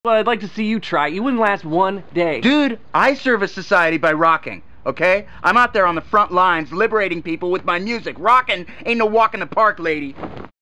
Well, I'd like to see you try. You wouldn't last one day. Dude, I service society by rocking, okay? I'm out there on the front lines liberating people with my music. Rocking ain't no walk in the park, lady.